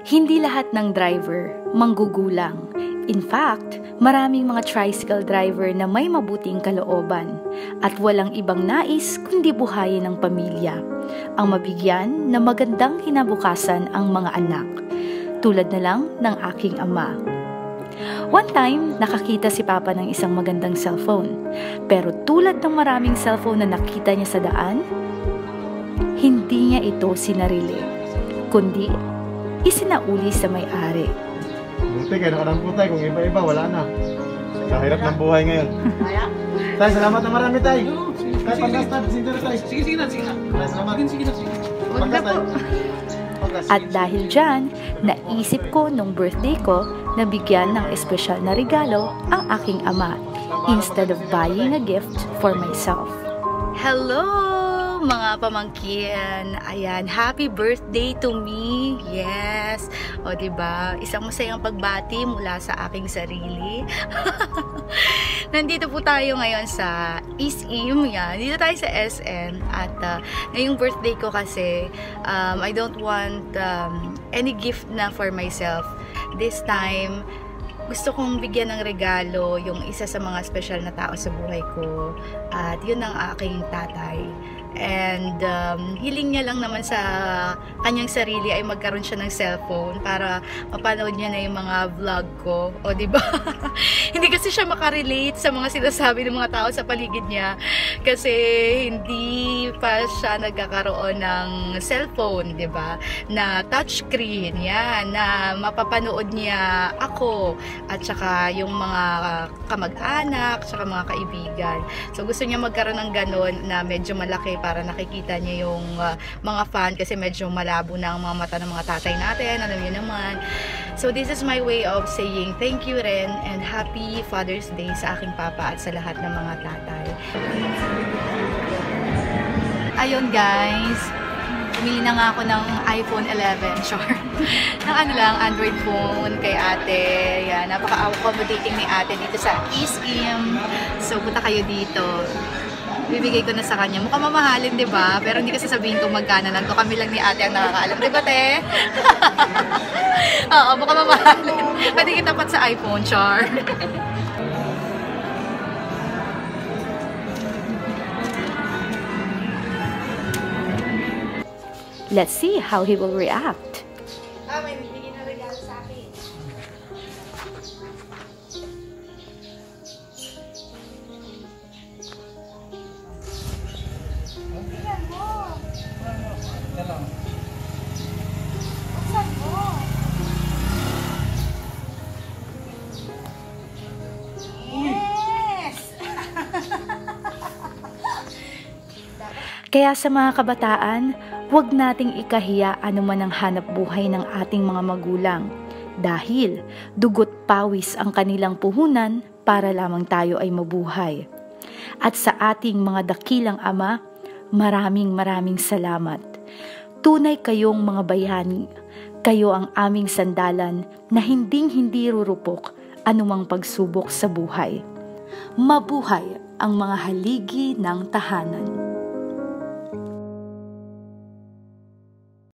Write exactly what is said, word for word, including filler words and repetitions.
Hindi lahat ng driver manggugulang. In fact, maraming mga tricycle driver na may mabuting kalooban at walang ibang nais kundi buhayin ng pamilya. Ang mabigyan na magandang kinabukasan ang mga anak, tulad na lang ng aking ama. One time, nakakita si Papa ng isang magandang cellphone. Pero tulad ng maraming cellphone na nakita niya sa daan, hindi niya ito sinarili, kundi isinauli sa may-ari. Buti kayo nakadampot tayo, kung iba-iba wala na. Kahirap ng buhay ngayon. Tay, salamat na marami tay. Tay, panggas tayo, sindir tayo. Sige, sige na, sige na. Tay, salamat. Sige na, sige na. Panggas tayo. At dahil dyan, naisip ko nung birthday ko na bigyan ng espesyal na regalo ang aking ama instead of buying a gift for myself. Hello mga pamangkin! Ayan, happy birthday to me! Yes! O diba, isang masayang pagbati mula sa aking sarili. Nandito po tayo ngayon sa East Im, yan. Dito tayo sa S N at uh, ngayong birthday ko kasi um, I don't want um, any gift na for myself. This time, gusto kong bigyan ng regalo yung isa sa mga special na tao sa buhay ko at yun ang aking tatay. And um, hiling niya lang naman sa kanyang sarili ay magkaroon siya ng cellphone para mapanood niya na yung mga vlog ko. O diba? Hindi kasi siya makarelate sa mga sinasabi ng mga tao sa paligid niya kasi hindi pa siya nagkakaroon ng cellphone, diba? Na touchscreen, yan, na mapapanood niya ako at saka yung mga kamag-anak, saka mga kaibigan. So gusto niya magkaroon ng ganun na medyo malaki para nakikita niya yung uh, mga fan kasi medyo malabo na ang mga mata ng mga tatay natin, alam niyo naman. So this is my way of saying thank you rin and happy Father's Day sa aking papa at sa lahat ng mga tatay. Ayun guys, bumili na nga ako ng iPhone eleven, sure. ng ano lang, Android phone kay ate. Yan, napaka-accommodating ni ate dito sa East Im. So punta kayo dito. Bibigay ko na sa kanya. Mukhang mamahalin, di ba? Pero hindi ko sasabihin kung magkano lang to. Kami lang ni ate ang nakakaalam. Di ba, te? Oo, mukhang mamahalin. Pwede kita pat sa iPhone, char. Let's see how he will react. Ah, may bibigyan na regalo sa akin. Tingnan mo. Buksan mo. Yes! Kaya sa mga kabataan, huwag nating ikahiya anuman ang hanap buhay ng ating mga magulang dahil dugot pawis ang kanilang puhunan para lamang tayo ay mabuhay. At sa ating mga dakilang ama, maraming maraming salamat. Tunay kayong mga bayani, kayo ang aming sandalan na hinding-hindi rurupok anumang pagsubok sa buhay. Mabuhay ang mga haligi ng tahanan.